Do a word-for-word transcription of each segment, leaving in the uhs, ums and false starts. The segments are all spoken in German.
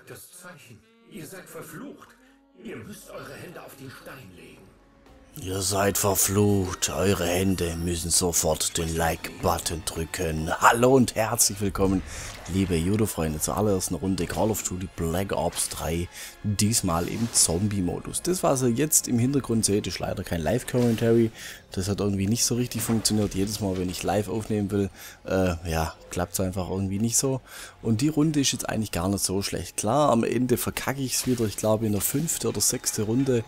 das Zeichen. Ihr seid verflucht. Ihr müsst eure Hände auf den Stein legen. Ihr seid verflucht. Eure Hände müssen sofort den Like-Button drücken. Hallo und herzlich willkommen, liebe Judo-Freunde, zur allerersten Runde Call of Duty Black Ops drei. Diesmal im Zombie-Modus. Das, was ihr jetzt im Hintergrund seht, ist leider kein Live-Commentary. Das hat irgendwie nicht so richtig funktioniert. Jedes Mal, wenn ich live aufnehmen will, äh, ja, klappt es einfach irgendwie nicht so. Und die Runde ist jetzt eigentlich gar nicht so schlecht. Klar, am Ende verkacke ich es wieder. Ich glaube, in der fünften oder sechsten Runde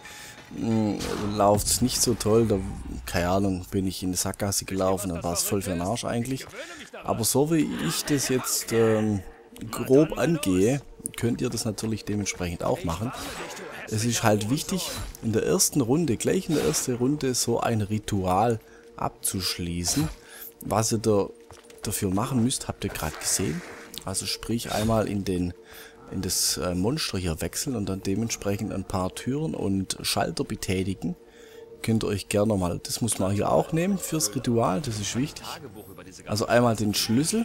läuft es nicht so toll, da, keine Ahnung, bin ich in eine Sackgasse gelaufen, dann war es voll für den Arsch eigentlich. Aber so wie ich das jetzt ähm, grob angehe, könnt ihr das natürlich dementsprechend auch machen. Es ist halt wichtig, in der ersten Runde, gleich in der ersten Runde, so ein Ritual abzuschließen. Was ihr da dafür machen müsst, habt ihr gerade gesehen. Also sprich einmal in den in das äh, Monster hier wechseln und dann dementsprechend ein paar Türen und Schalter betätigen. Könnt ihr euch gerne mal, das muss man hier auch nehmen fürs Ritual, das ist wichtig. Also einmal den Schlüssel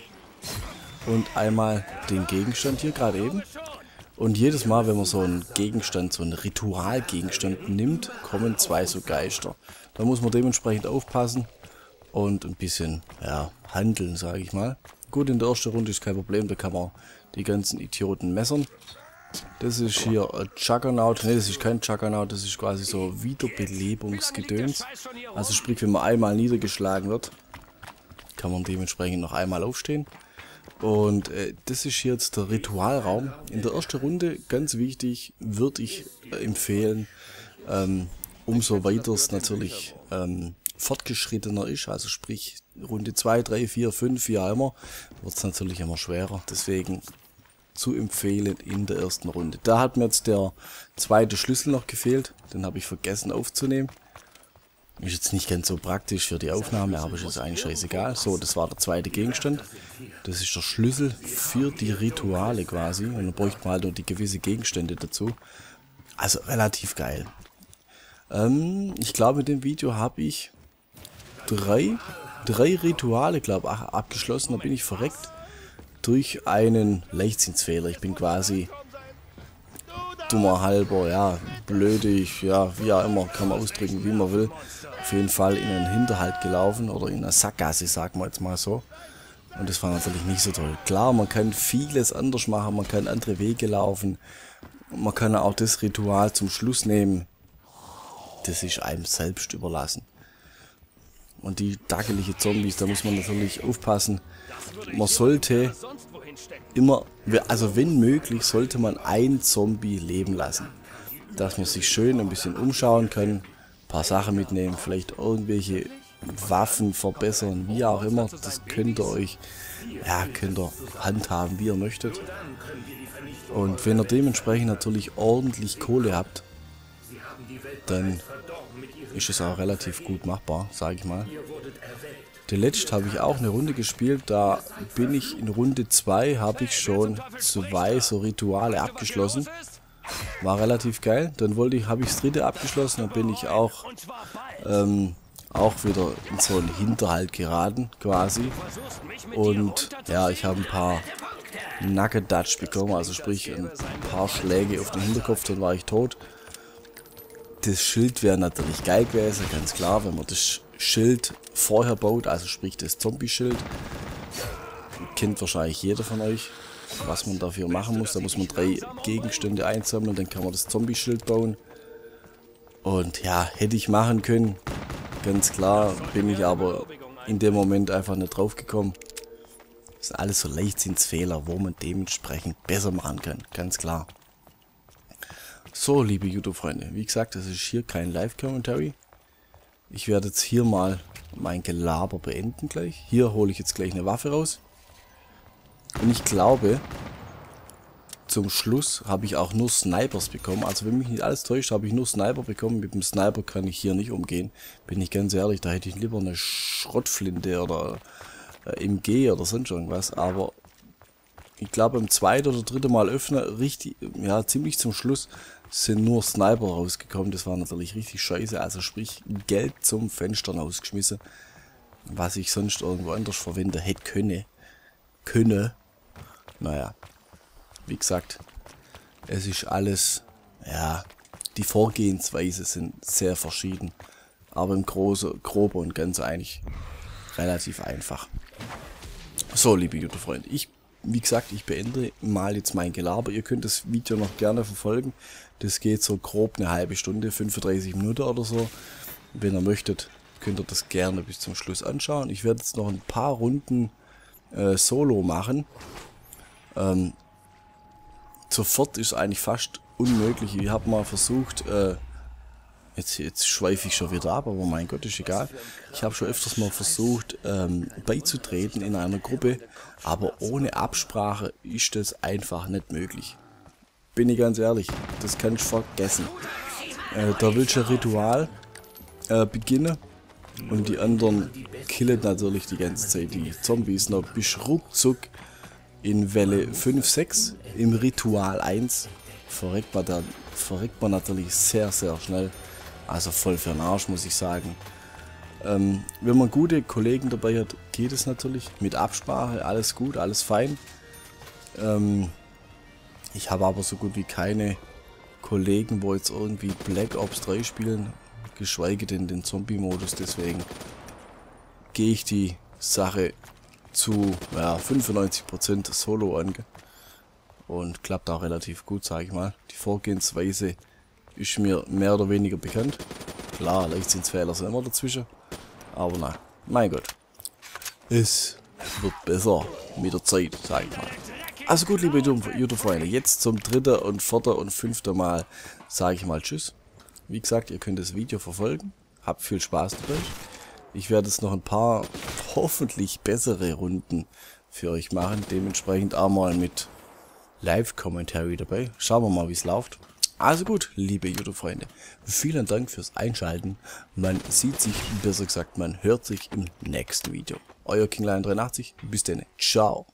und einmal den Gegenstand hier gerade eben. Und jedes Mal, wenn man so einen Gegenstand, so einen Ritualgegenstand nimmt, kommen zwei so Geister. Da muss man dementsprechend aufpassen und ein bisschen, ja, handeln, sage ich mal. Gut, in der ersten Runde ist kein Problem, da kann man die ganzen Idioten messern. Das ist hier ein Juggernaut. Ne, das ist kein Juggernaut, das ist quasi so Wiederbelebungsgedöns. Also sprich, wenn man einmal niedergeschlagen wird, kann man dementsprechend noch einmal aufstehen. Und äh, das ist jetzt der Ritualraum. In der ersten Runde, ganz wichtig, würde ich äh, empfehlen, ähm, umso weiter es natürlich ähm, fortgeschrittener ist, also sprich Runde zwei, drei, vier, fünf, wie auch immer, wird es natürlich immer schwerer. Deswegen zu empfehlen in der ersten Runde. Da hat mir jetzt der zweite Schlüssel noch gefehlt, den habe ich vergessen aufzunehmen. Ist jetzt nicht ganz so praktisch für die Aufnahme, aber ist jetzt eigentlich scheißegal. So, das war der zweite Gegenstand. Das ist der Schlüssel für die Rituale quasi. Und dann bräuchte man halt noch die gewisse Gegenstände dazu. Also relativ geil. Ähm, ich glaube, in dem Video habe ich drei, drei Rituale, glaube ich, abgeschlossen. Da bin ich verreckt durch einen Leichtsinnsfehler. Ich bin quasi dummer halber, ja, blödig, ja, wie auch immer, kann man ausdrücken, wie man will. Auf jeden Fall in einen Hinterhalt gelaufen oder in eine Sackgasse, sagen wir jetzt mal so. Und das war natürlich nicht so toll. Klar, man kann vieles anders machen, man kann andere Wege laufen. Man kann auch das Ritual zum Schluss nehmen. Das ist einem selbst überlassen. Und die dackelige Zombies, da muss man natürlich aufpassen. Man sollte immer, also wenn möglich, sollte man ein Zombie leben lassen. Dass man sich schön ein bisschen umschauen kann, ein paar Sachen mitnehmen, vielleicht irgendwelche Waffen verbessern, wie auch immer. Das könnt ihr euch, ja, könnt ihr handhaben, wie ihr möchtet. Und wenn ihr dementsprechend natürlich ordentlich Kohle habt, dann ist es auch relativ gut machbar, sage ich mal. Der letzte habe ich auch eine Runde gespielt, da bin ich in Runde zwei, habe ich schon zwei so Rituale abgeschlossen. War relativ geil. Dann wollte ich, habe ich das dritte abgeschlossen, dann bin ich auch, ähm, auch wieder in so einen Hinterhalt geraten, quasi. Und ja, ich habe ein paar Nugget-Dutch bekommen, also sprich ein paar Schläge auf den Hinterkopf, dann war ich tot. Das Schild wäre natürlich geil gewesen, ganz klar, wenn man das Schild vorher baut, also sprich das Zombie-Schild. Kennt wahrscheinlich jeder von euch, was man dafür machen muss. Da muss man drei Gegenstände einsammeln, dann kann man das Zombie-Schild bauen. Und ja, hätte ich machen können, ganz klar, bin ich aber in dem Moment einfach nicht drauf gekommen. Das sind alles so Leichtsinnsfehler, wo man dementsprechend besser machen kann, ganz klar. So, liebe YouTube-Freunde, wie gesagt, das ist hier kein Live-Commentary. Ich werde jetzt hier mal mein Gelaber beenden gleich. Hier hole ich jetzt gleich eine Waffe raus. Und ich glaube, zum Schluss habe ich auch nur Snipers bekommen. Also wenn mich nicht alles täuscht, habe ich nur Sniper bekommen. Mit dem Sniper kann ich hier nicht umgehen. Bin ich ganz ehrlich, da hätte ich lieber eine Schrottflinte oder äh, M G oder sonst irgendwas. Aber ich glaube, beim zweiten oder dritten Mal öffnen, richtig, ja, ziemlich zum Schluss, sind nur Sniper rausgekommen. Das war natürlich richtig scheiße. Also sprich, Geld zum Fenster rausgeschmissen. Was ich sonst irgendwo anders verwenden hätte können. Könne. Naja. Wie gesagt, Es ist alles, ja, die Vorgehensweise sind sehr verschieden. Aber im Großen, Groben und Ganzen eigentlich relativ einfach. So, liebe YouTube-Freunde, ich, wie gesagt, ich beende mal jetzt mein Gelaber. Ihr könnt das Video noch gerne verfolgen. Das geht so grob eine halbe Stunde, fünfunddreißig Minuten oder so. Wenn ihr möchtet, könnt ihr das gerne bis zum Schluss anschauen. Ich werde jetzt noch ein paar Runden äh, Solo machen. Ähm, sofort ist eigentlich fast unmöglich. Ich habe mal versucht, äh, jetzt, jetzt schweife ich schon wieder ab, aber mein Gott, ist egal. Ich habe schon öfters mal versucht, ähm, beizutreten in einer Gruppe, aber ohne Absprache ist das einfach nicht möglich. Bin ich ganz ehrlich, das kann ich vergessen. Äh, da willst du ein Ritual äh, beginnen und die anderen killen natürlich die ganze Zeit die Zombies. Da bist du ruckzuck in Welle fünf, sechs, im Ritual eins verreckt man, dann, verreckt man natürlich sehr, sehr schnell. Also voll für den Arsch, muss ich sagen. Ähm, wenn man gute Kollegen dabei hat, geht es natürlich. Mit Absprache, alles gut, alles fein. Ähm, ich habe aber so gut wie keine Kollegen, wo jetzt irgendwie Black Ops drei spielen, geschweige denn den Zombie-Modus. Deswegen gehe ich die Sache zu ja, fünfundneunzig Prozent Solo an. Und klappt auch relativ gut, sage ich mal. Die Vorgehensweise ist mir mehr oder weniger bekannt. Klar, Leichtsinnsfehler sind immer dazwischen. Aber nein, mein Gott. Es wird besser mit der Zeit, sage ich mal. Also gut, liebe YouTube-Freunde, jetzt zum dritten und vierten und fünften Mal sage ich mal Tschüss. Wie gesagt, ihr könnt das Video verfolgen. Habt viel Spaß dabei. Ich werde jetzt noch ein paar hoffentlich bessere Runden für euch machen. Dementsprechend auch mal mit Live-Commentary dabei. Schauen wir mal, wie es läuft. Also gut, liebe YouTube-Freunde, vielen Dank fürs Einschalten. Man sieht sich, besser gesagt, man hört sich im nächsten Video. Euer Kingline dreiundachtzig, bis dann, ciao.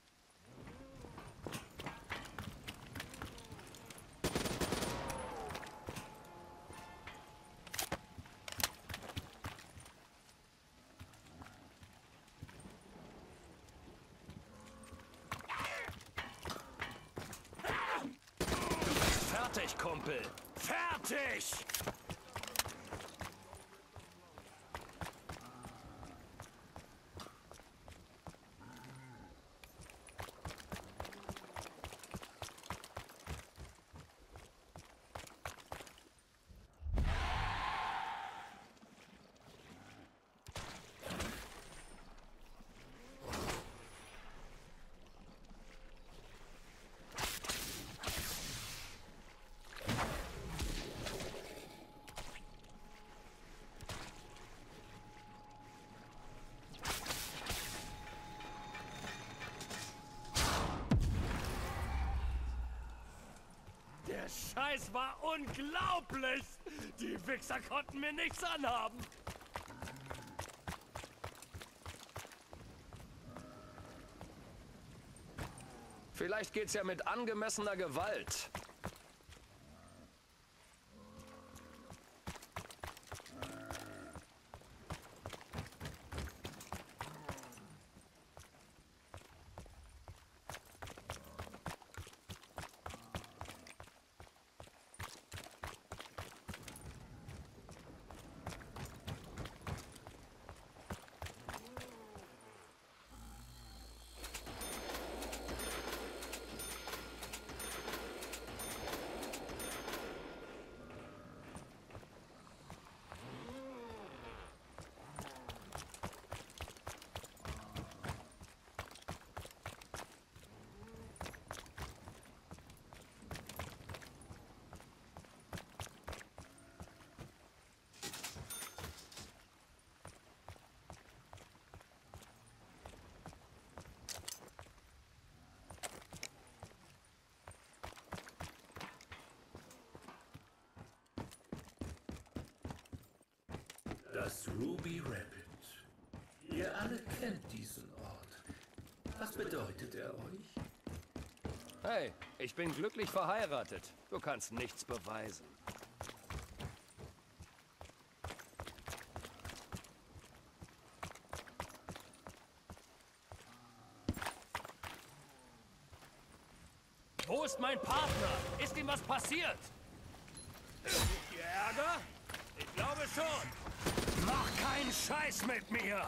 Fertig, Kumpel! Fertig! Der Scheiß war unglaublich! Die Wichser konnten mir nichts anhaben! Vielleicht geht's ja mit angemessener Gewalt. Das Ruby Rapid. Ihr alle kennt diesen Ort. Was bedeutet er euch? Hey, ich bin glücklich verheiratet. Du kannst nichts beweisen. Wo Wo ist mein Partner? Ist ihm was passiert? Sucht ihr Ärger? Ich glaube schon. Mach keinen Scheiß mit mir!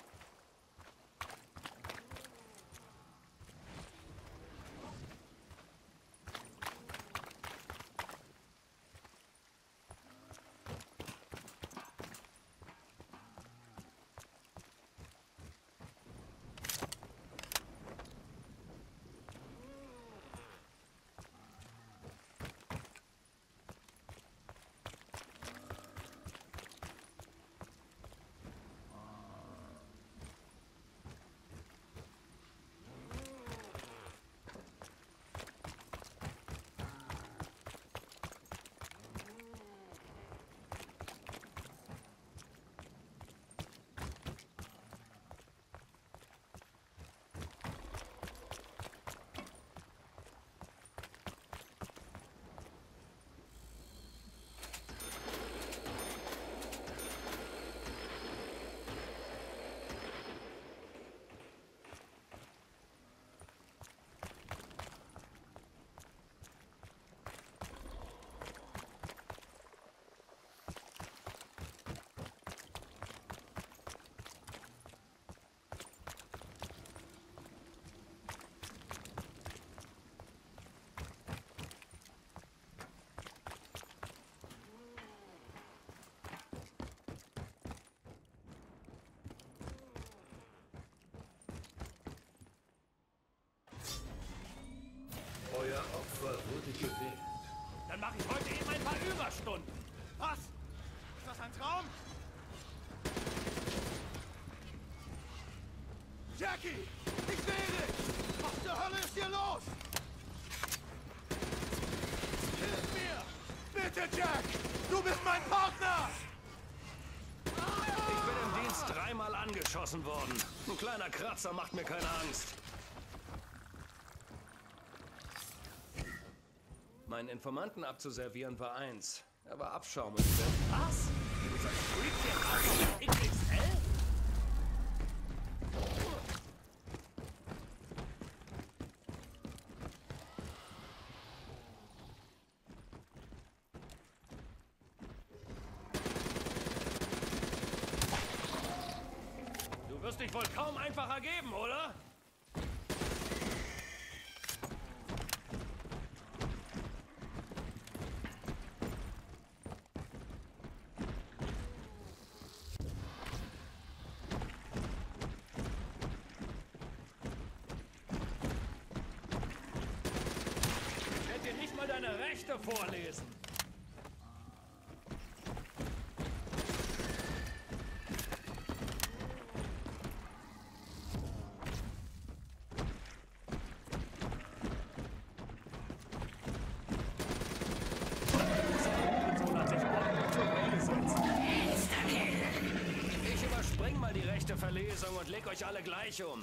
Euer Opfer wurde gewählt. Dann mache ich heute eben ein paar Überstunden. Was? Ist das ein Traum? Jackie! Ich sehe dich! Was zur Hölle ist hier los? Hilf mir! Bitte, Jack! Du bist mein Partner! Ich bin im Dienst dreimal angeschossen worden. Ein kleiner Kratzer macht mir keine Angst. Meinen Informanten abzuservieren war eins. Er war Abschaum und was? Dieser Freak hier X X L? Du wirst dich wohl kaum einfacher geben, oder? Deine Rechte vorlesen. Ich überspring mal die rechte Verlesung und leg euch alle gleich um.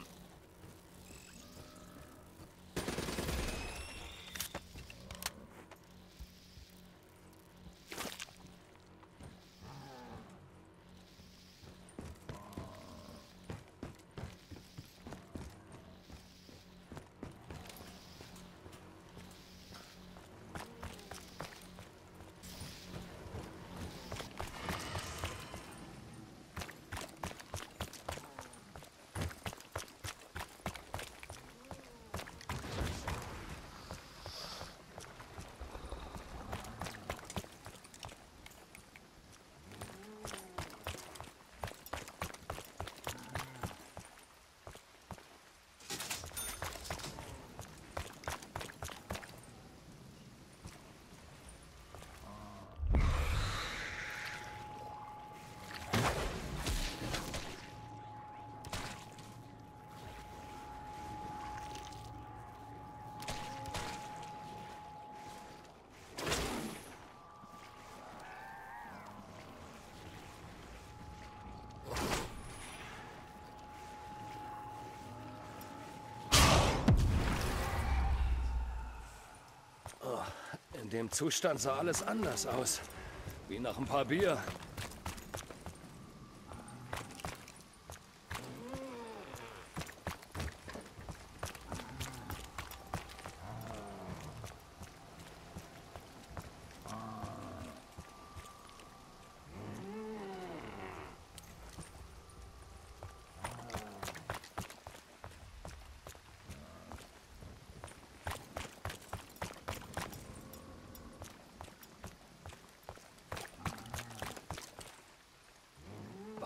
In dem Zustand sah alles anders aus. Wie nach ein paar Bier.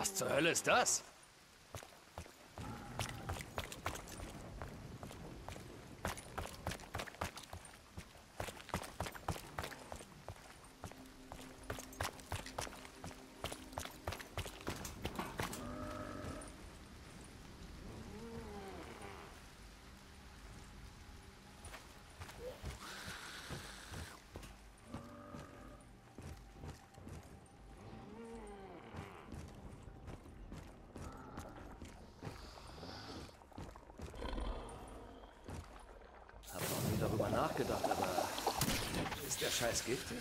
Was zur Hölle ist das? Darüber nachgedacht, aber ist der Scheiß giftig?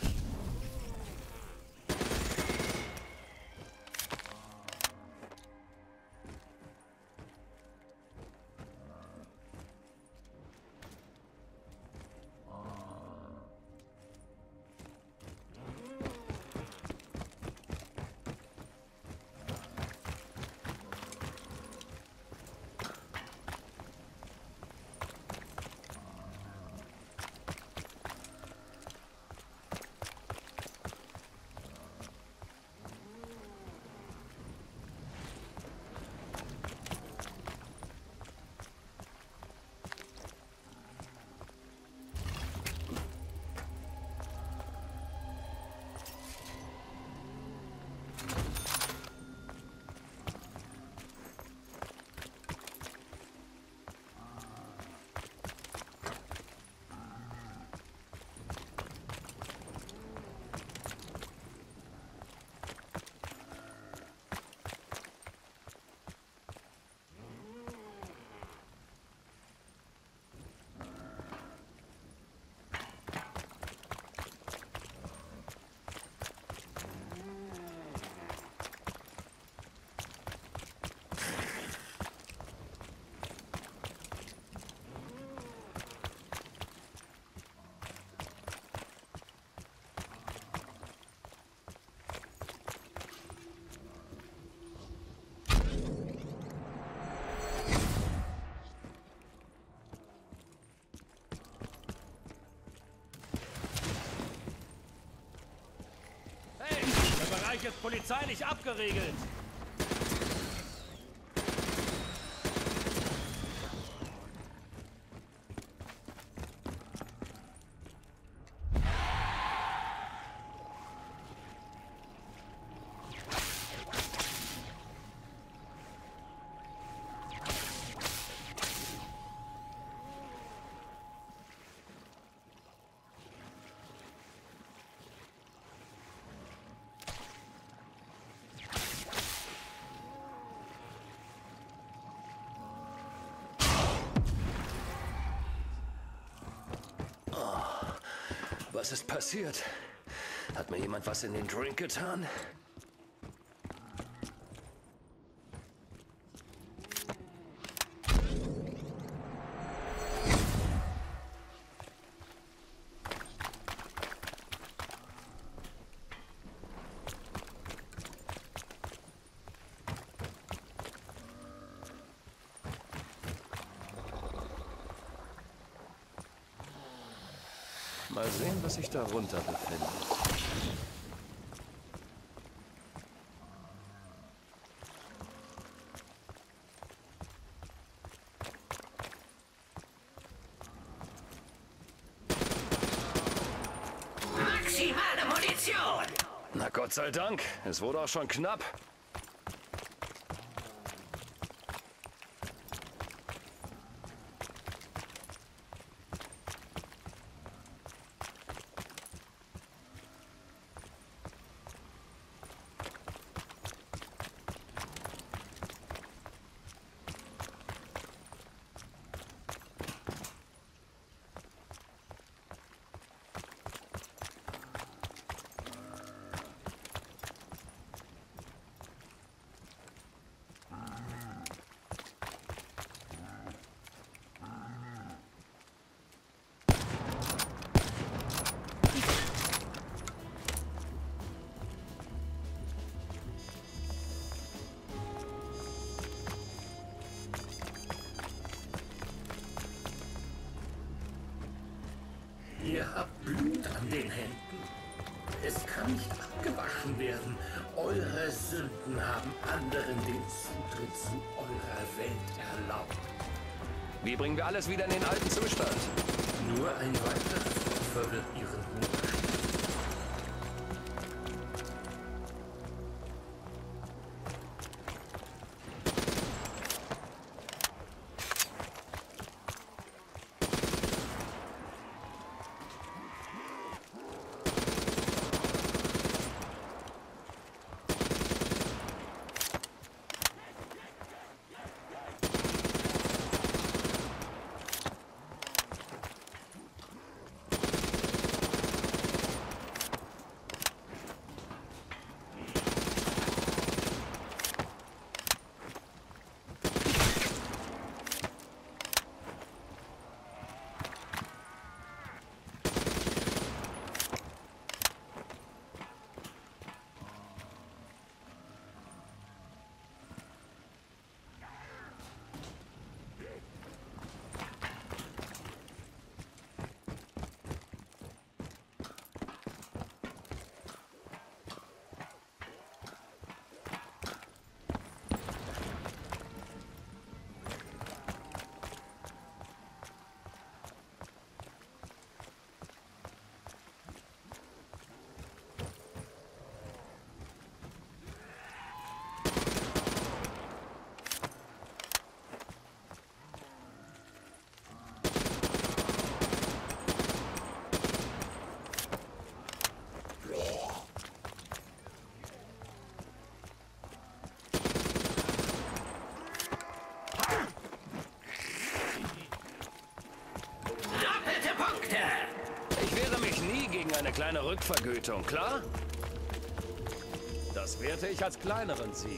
Bereich ist polizeilich abgeriegelt. Was ist passiert? Hat mir jemand was in den Drink getan? Mal sehen, was sich darunter befindet. Maximale Munition! Na Gott sei Dank, es wurde auch schon knapp. werden. Eure Sünden haben anderen den Zutritt zu eurer Welt erlaubt. Wie bringen wir alles wieder in den alten Zustand? Nur ein weiteres Opfer wird ihren Hunger stillen. Eine kleine Rückvergütung, klar? Das werte ich als kleineren Sieg.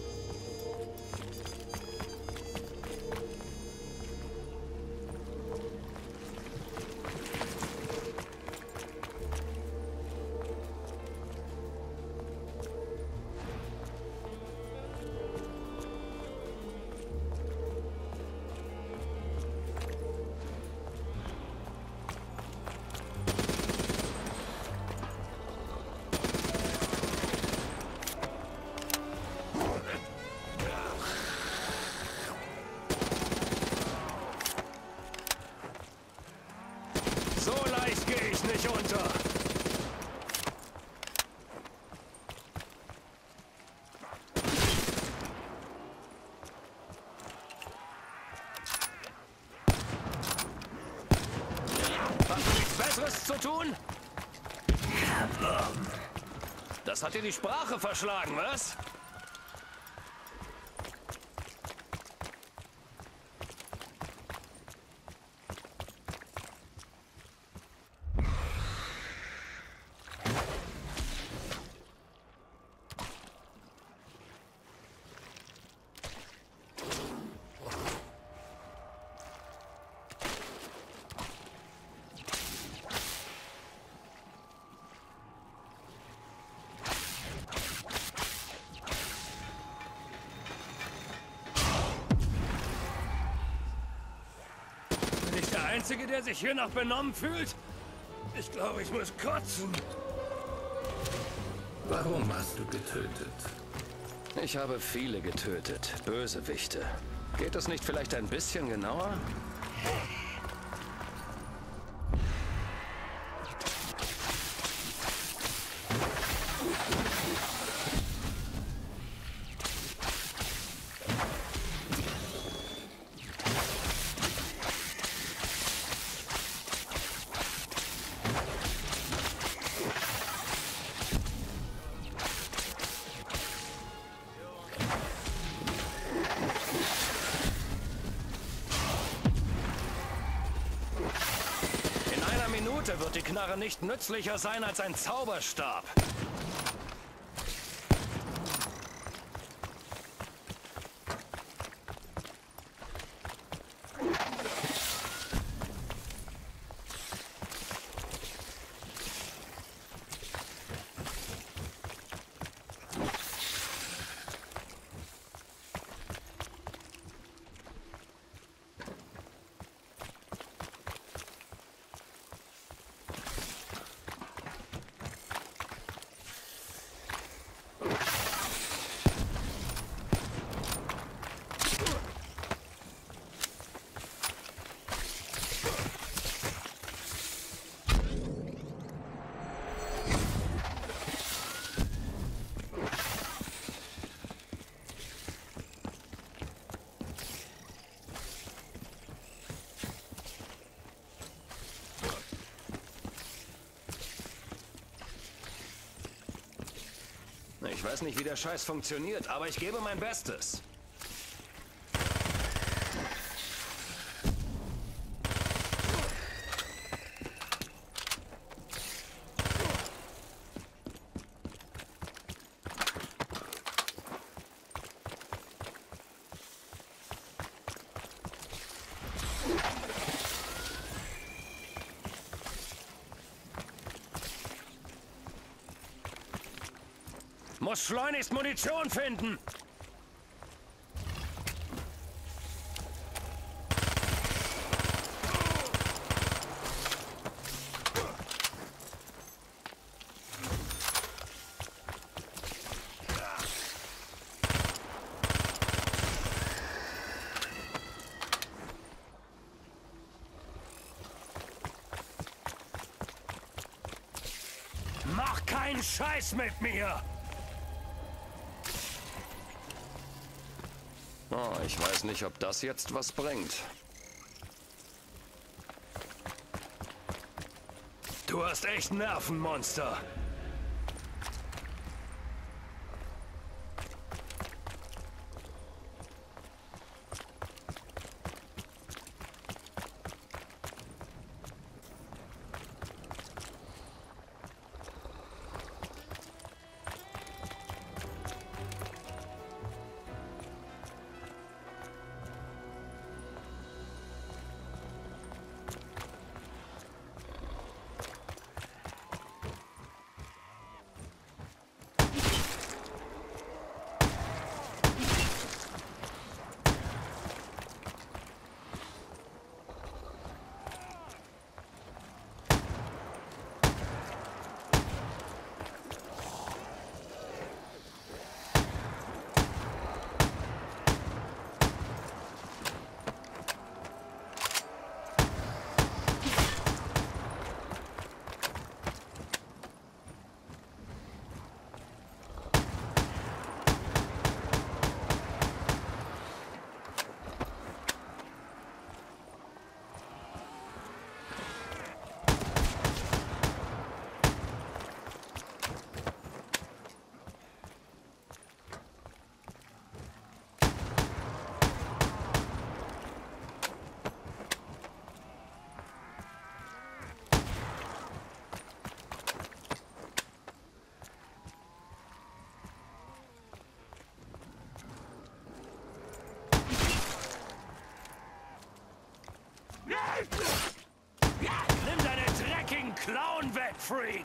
So leicht gehe ich nicht unter. Hast du nichts Besseres zu tun? Das hat dir die Sprache verschlagen, was? Der Einzige, der sich hier noch benommen fühlt? Ich glaube, ich muss kotzen. Warum hast du getötet? Ich habe viele getötet. Bösewichte. Geht es nicht vielleicht ein bisschen genauer? Wird die Knarre nicht nützlicher sein als ein Zauberstab. Ich weiß nicht, wie der Scheiß funktioniert, aber ich gebe mein Bestes. Muss schleunigst Munition finden. Mach keinen Scheiß mit mir! Oh, ich weiß nicht, ob das jetzt was bringt. Du hast echt Nerven, Monster. Nimm deine dreckigen Klauen weg, Freak!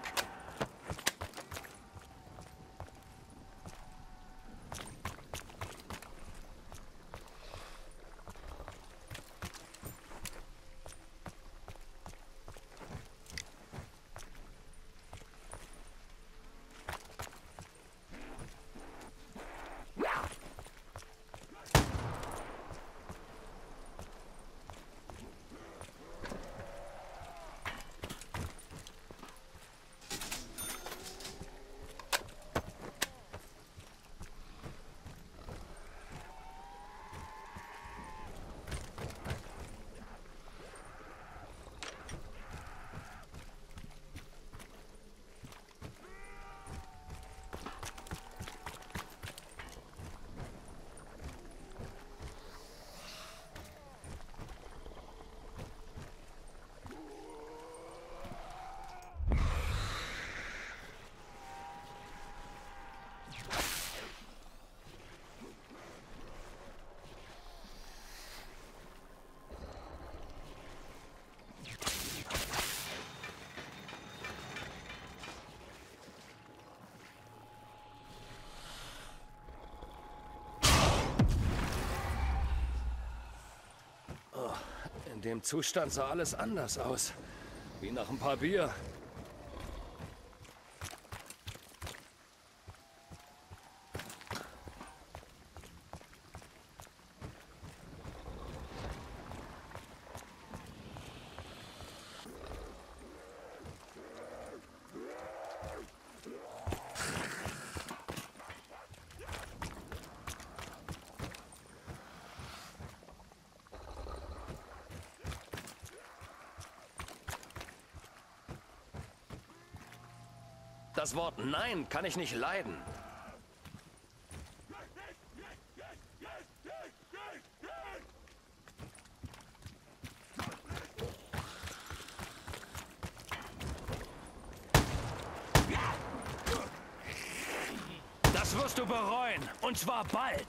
In dem Zustand sah alles anders aus. Wie nach ein paar Bier. Das Wort Nein kann ich nicht leiden. Das wirst du bereuen. Und zwar bald.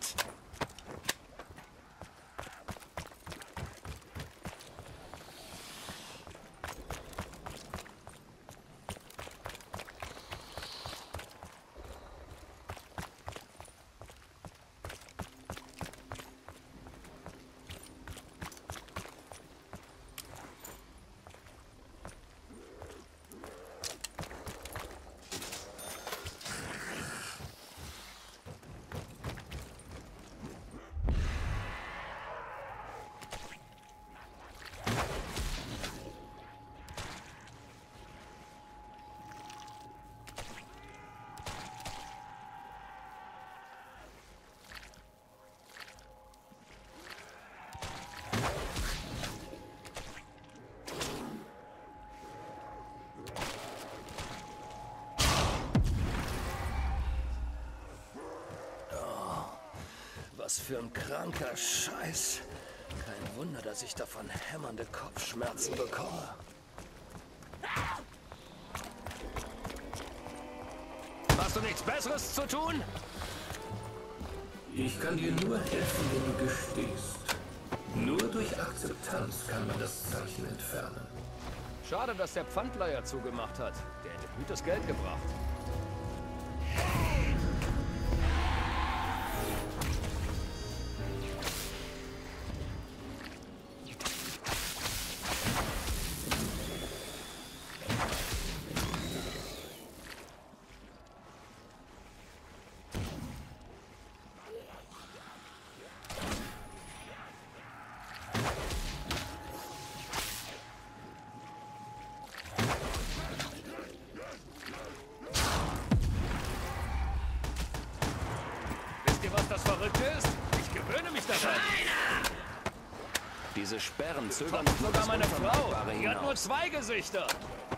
Was für ein kranker Scheiß. Kein Wunder, dass ich davon hämmernde Kopfschmerzen bekomme. Hast du nichts Besseres zu tun? Ich kann dir nur helfen, wenn du gestehst. Nur durch Akzeptanz kann man das Zeichen entfernen. Schade, dass der Pfandleiher zugemacht hat. Der hätte gutes Geld gebracht. Was das Verrückte ist? Ich gewöhne mich daran. Diese Sperren zögern noch sogar meine Frau. Die hat nur zwei Gesichter.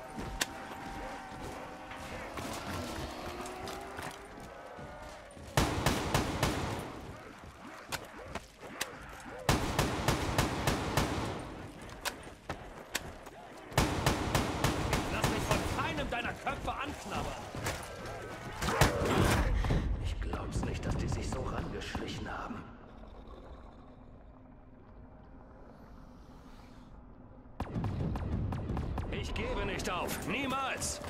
Lass mich von keinem deiner Köpfe anknabbern. Nicht, dass die sich so rangeschlichen haben. Ich gebe nicht auf. Niemals!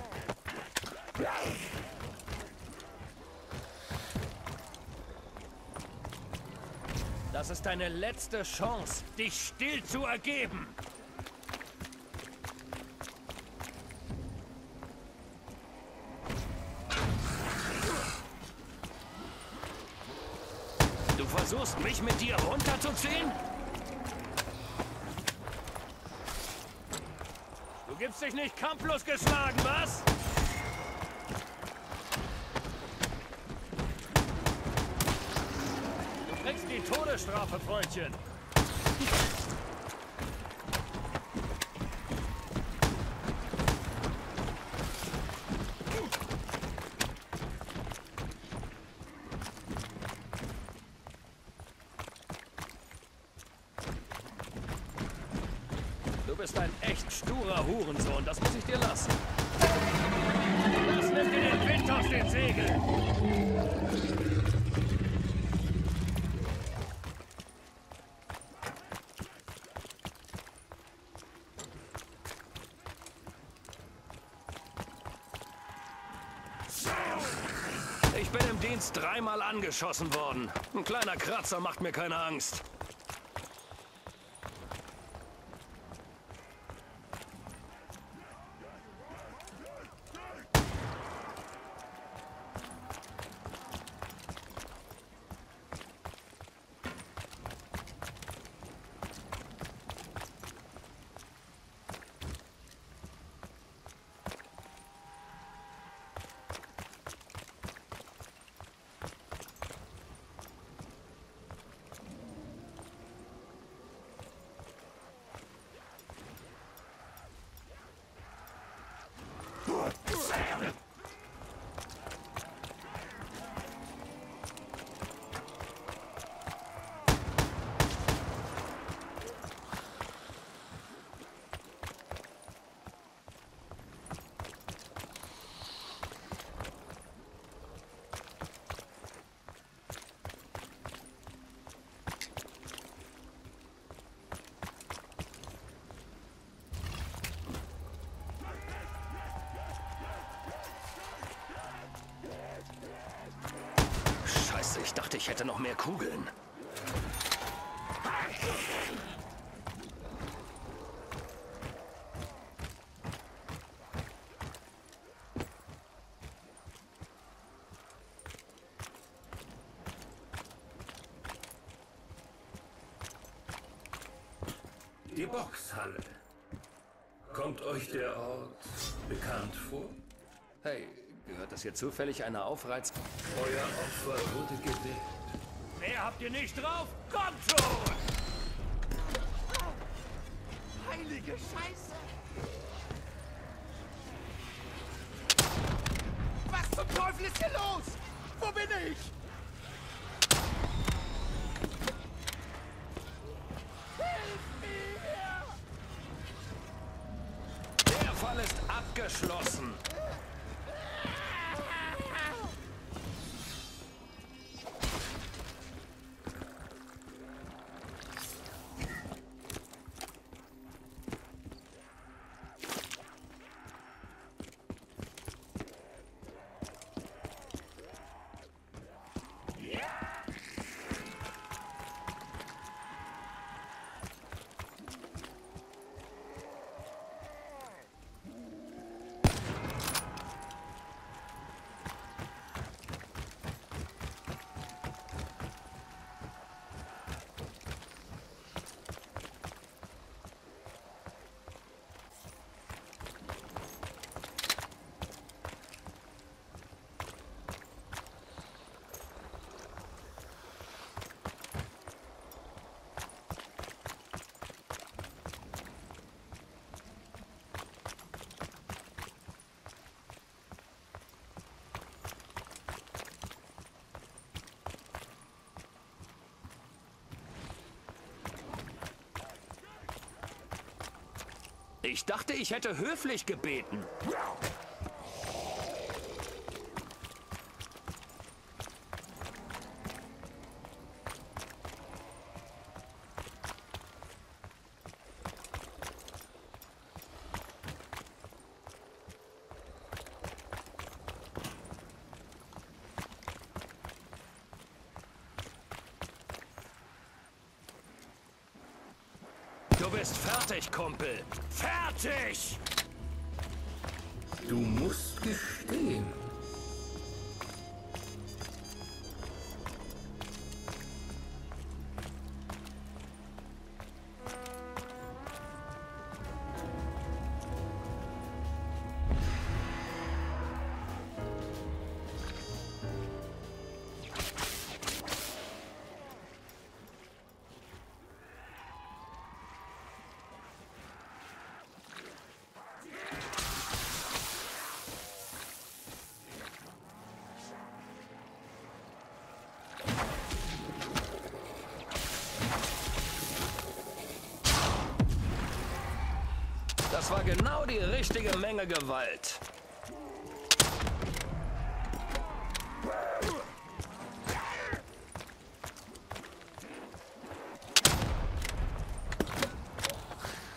Das ist deine letzte Chance, dich still zu ergeben. Du versuchst, mich mit dir runterzuziehen? Du gibst dich nicht kampflos geschlagen, was? Du kriegst die Todesstrafe, Freundchen. Du bist ein echt sturer Hurensohn, das muss ich dir lassen. Das nimmt dir den Wind aus den Segeln. Ich bin im Dienst dreimal angeschossen worden. Ein kleiner Kratzer macht mir keine Angst. Ich dachte, ich hätte noch mehr Kugeln. Die Boxhalle. Kommt euch der Ort bekannt vor? Hey, gehört das hier zufällig einer Aufreiz... Euer Opfer wurde gewählt. Mehr habt ihr nicht drauf? Kommt schon! Heilige Scheiße! Was zum Teufel ist hier los? Wo bin ich? Hilf mir! Der Fall ist abgeschlossen. Ich dachte, ich hätte höflich gebeten. Du bist fertig, Kumpel. Fertig! Du musst gestehen. Das war genau die richtige Menge Gewalt.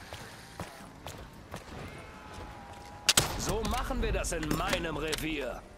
So machen wir das in meinem Revier.